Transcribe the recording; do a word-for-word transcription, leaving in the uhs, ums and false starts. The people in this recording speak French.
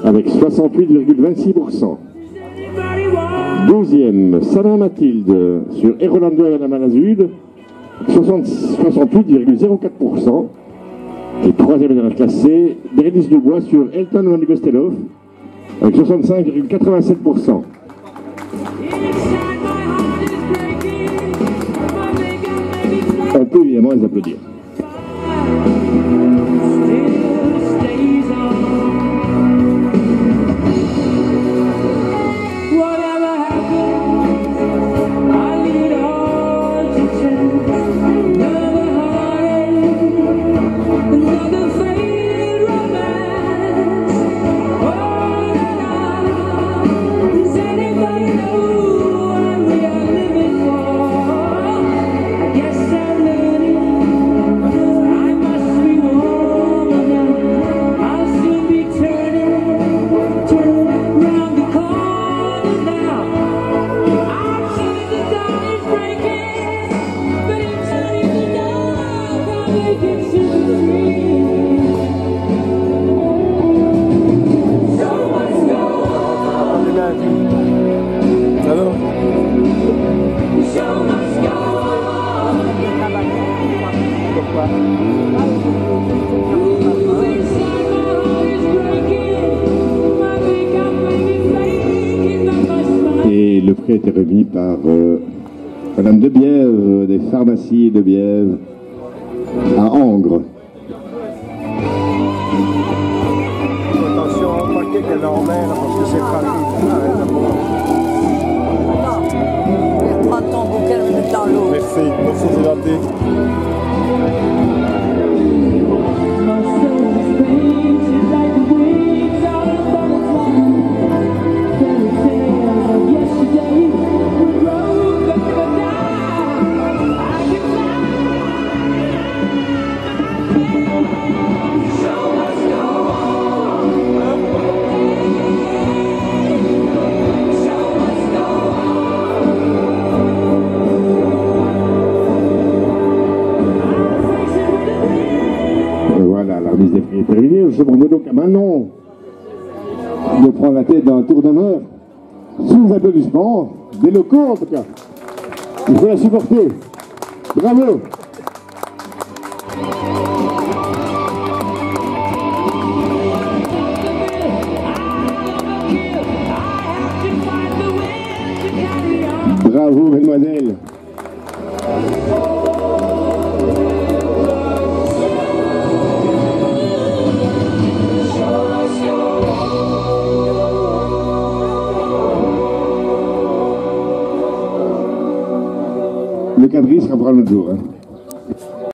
avec soixante-huit virgule vingt-six pour cent. Douzième, Sana Mathilde sur Erolando et Anamalazud, soixante-huit virgule zéro quatre pour cent. Et troisième dernière classée, Bérénice Dubois sur Elton Van Gostelov, avec soixante-cinq virgule quatre-vingt-sept pour cent. On peut évidemment les applaudir. Et le prix a été remis par euh, Madame de Bièvre, des pharmacies de Bièvre, à Angres. Attention au paquet qu'elle en met, là, parce que c'est fragile. Prends ton bouquet, le mettre dans l'eau. Merci, merci, c'est gentil. Voilà, la remise des prix est terminée. Je demande donc à Manon de prendre la tête d'un tour d'honneur sous les applaudissements des locaux en tout cas. Il faut la supporter. Bravo. Bravo, mademoiselle. Le quadrille sera pour un autre jour. Hein.